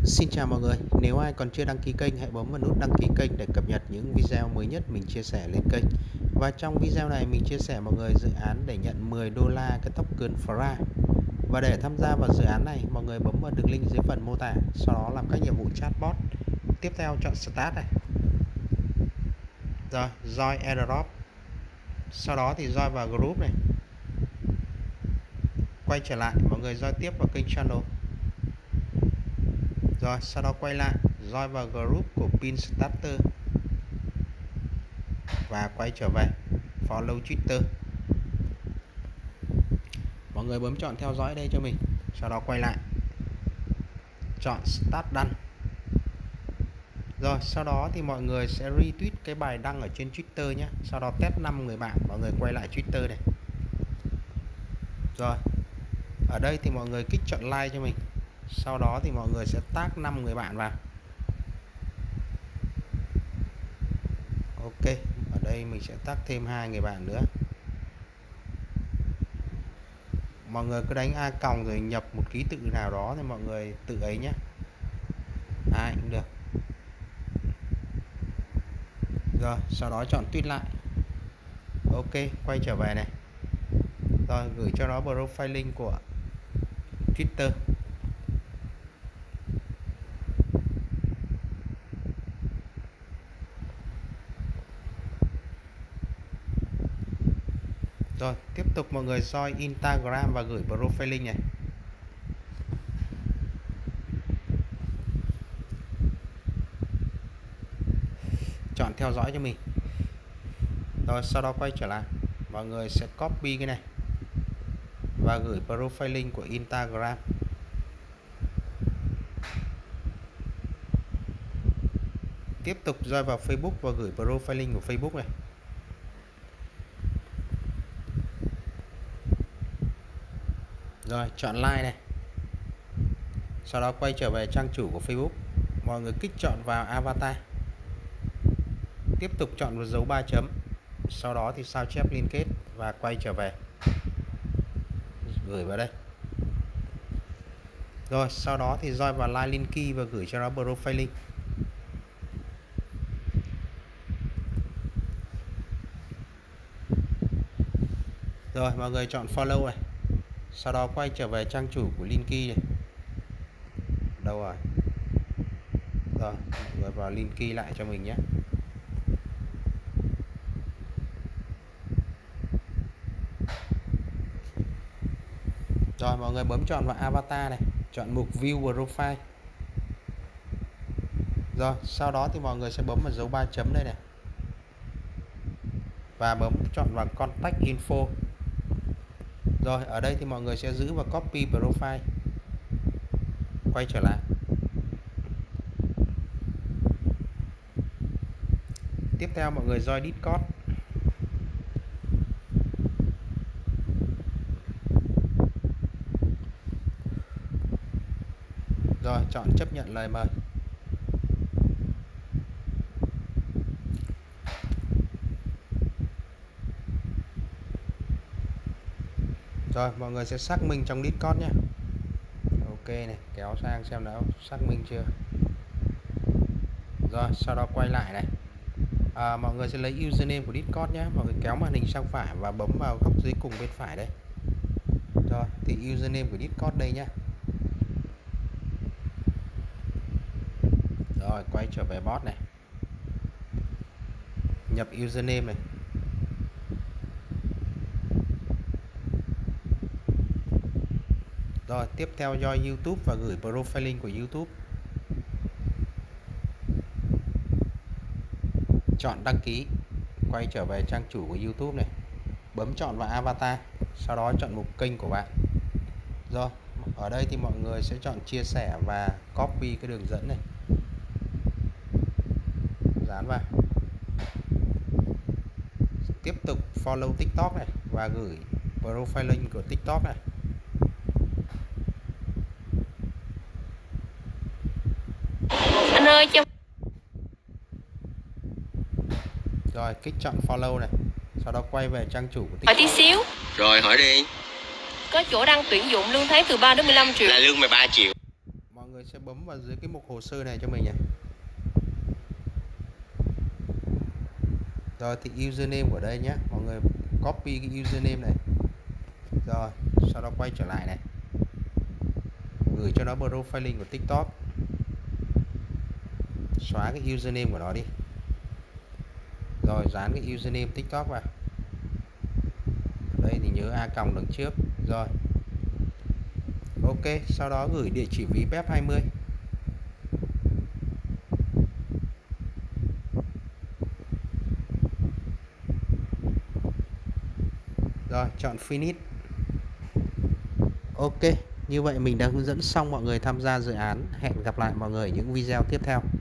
Xin chào mọi người, nếu ai còn chưa đăng ký kênh hãy bấm vào nút đăng ký kênh để cập nhật những video mới nhất mình chia sẻ lên kênh. Và trong video này mình chia sẻ mọi người dự án để nhận 10 đô la cái token FRA. Và để tham gia vào dự án này mọi người bấm vào đường link dưới phần mô tả, sau đó làm các nhiệm vụ chatbot. Tiếp theo chọn Start này. Rồi, join airdrop. Sau đó thì join vào group này. Quay trở lại mọi người join tiếp vào kênh channel. Rồi sau đó quay lại join vào group của Pin Starter và quay trở về follow Twitter. Mọi người bấm chọn theo dõi đây cho mình, sau đó quay lại chọn Start đăng. Rồi sau đó thì mọi người sẽ retweet cái bài đăng ở trên Twitter nhé. Sau đó test 5 người bạn, mọi người quay lại Twitter này. Rồi ở đây thì mọi người kích chọn like cho mình. Sau đó thì mọi người sẽ tag 5 người bạn vào. Ok, ở đây mình sẽ tag thêm 2 người bạn nữa. Mọi người cứ đánh A còng rồi nhập một ký tự nào đó thì mọi người tự ấy nhé. Ai cũng được. Rồi sau đó chọn tweet lại. Ok, quay trở về này. Rồi gửi cho nó profile link của Twitter. Rồi tiếp tục mọi người join Instagram và gửi profile link này. Chọn theo dõi cho mình. Rồi sau đó quay trở lại, mọi người sẽ copy cái này và gửi profile link của Instagram. Tiếp tục join vào Facebook và gửi profile link của Facebook này. Rồi chọn like này. Sau đó quay trở về trang chủ của Facebook. Mọi người kích chọn vào avatar. Tiếp tục chọn vào dấu 3 chấm. Sau đó thì sao chép liên kết và quay trở về. Gửi vào đây. Rồi sau đó thì join vào like link key và gửi cho nó profile link. Rồi mọi người chọn follow này. Sau đó quay trở về trang chủ của Linky này. Đâu rồi? Rồi mọi người vào Linky lại cho mình nhé. Rồi mọi người bấm chọn vào avatar này, chọn mục view profile. Rồi sau đó thì mọi người sẽ bấm vào dấu 3 chấm đây này. Và bấm chọn vào contact info. Rồi ở đây thì mọi người sẽ giữ và copy profile. Quay trở lại. Tiếp theo mọi người join Discord. Rồi chọn chấp nhận lời mời. Rồi mọi người sẽ xác minh trong Discord nhé. Ok này, kéo sang xem đã xác minh chưa. Rồi sau đó quay lại này. Mọi người sẽ lấy username của Discord nhé. Mọi người kéo màn hình sang phải và bấm vào góc dưới cùng bên phải đây. Rồi thì username của Discord đây nhé. Rồi quay trở về bot này. Nhập username này. Rồi tiếp theo join YouTube và gửi profile link của YouTube. Chọn đăng ký. Quay trở về trang chủ của YouTube này. Bấm chọn vào avatar. Sau đó chọn mục kênh của bạn. Rồi ở đây thì mọi người sẽ chọn chia sẻ và copy cái đường dẫn này, dán vào. Tiếp tục follow TikTok này và gửi profile link của TikTok này. Anh ơi cho. Rồi kích chọn follow này. Sau đó quay về trang chủ của TikTok. Hỏi tí xíu. Rồi hỏi đi. Có chỗ đang tuyển dụng lương tháng từ 3 đến 15 triệu. Là lương 13 triệu. Mọi người sẽ bấm vào dưới cái mục hồ sơ này cho mình này. Rồi thì username của đây nhé, mọi người copy cái username này. Rồi, sau đó quay trở lại này. Gửi cho nó profiling của TikTok. Xóa cái username của nó đi. Rồi dán cái username TikTok vào. Đây thì nhớ a còng đằng trước. Rồi. Ok, sau đó gửi địa chỉ ví PEP 20. Rồi, chọn Finish. Ok, như vậy mình đã hướng dẫn xong mọi người tham gia dự án. Hẹn gặp lại mọi người ở những video tiếp theo.